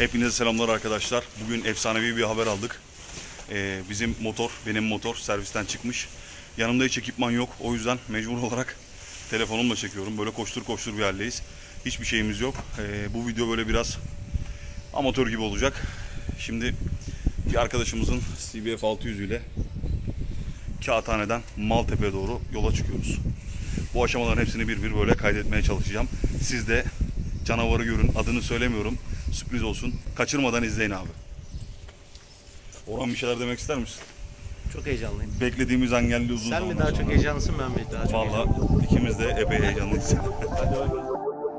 Hepinize selamlar arkadaşlar. Bugün efsanevi bir haber aldık. Bizim motor, benim motor servisten çıkmış. Yanımda hiç ekipman yok. O yüzden mecbur olarak telefonumla çekiyorum. Böyle koştur koştur bir haldeyiz. Hiçbir şeyimiz yok. Bu video böyle biraz amatör gibi olacak. Şimdi bir arkadaşımızın CBF 600 ile Kağıthane'den Maltepe'ye doğru yola çıkıyoruz. Bu aşamaların hepsini bir bir böyle kaydetmeye çalışacağım. Siz de canavarı görün. Adını söylemiyorum. Sürpriz olsun. Kaçırmadan izleyin abi. Orhan, bir şeyler demek ister misin? Çok heyecanlıyım. Beklediğimiz an geldi uzun Sen zaman mi daha sonra. çok heyecanlısın, ben mi daha çok heyecanlıyım? Vallahi ikimiz de epey heyecanlıyız. Hadi bakalım.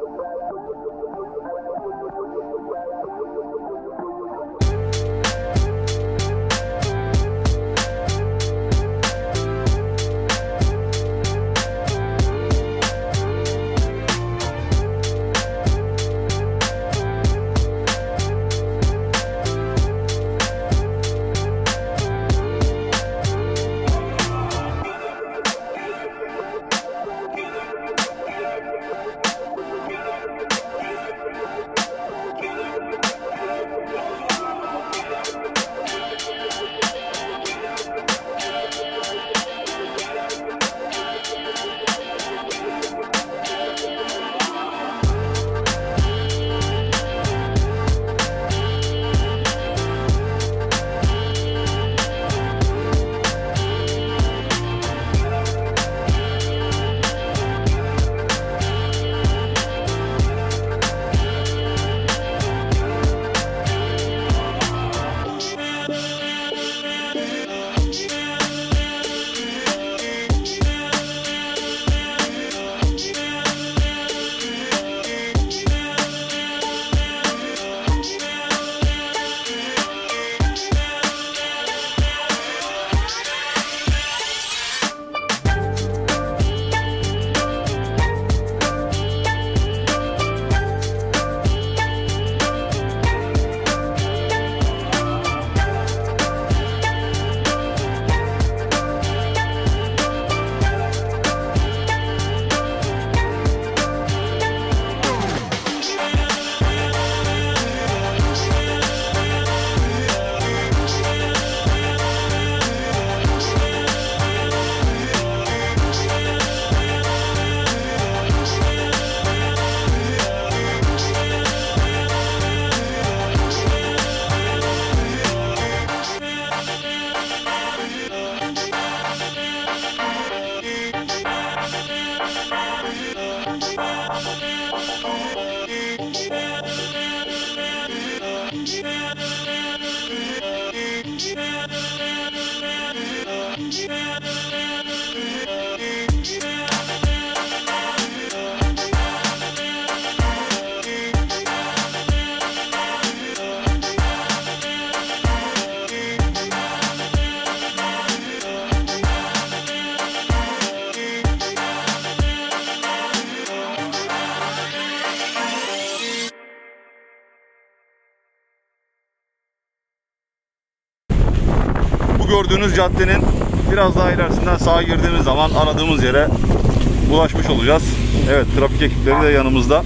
Gördüğünüz caddenin biraz daha ilerisinden sağa girdiğimiz zaman aradığımız yere ulaşmış olacağız. Evet, trafik ekipleri de yanımızda.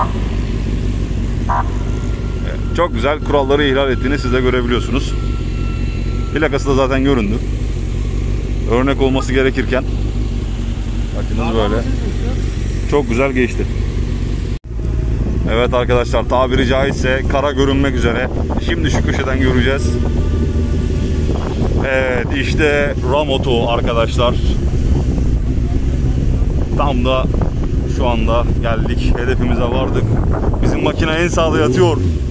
Evet, çok güzel, kuralları ihlal ettiğini siz de görebiliyorsunuz. Plakası da zaten göründü. Örnek olması gerekirken bakınız böyle. Çok güzel geçti. Evet arkadaşlar, tabiri caizse kara görünmek üzere. Şimdi şu köşeden göreceğiz. Evet, işte Ramoto arkadaşlar. Tam da şu anda geldik. Hedefimize vardık. Bizim makine en sağda yatıyor.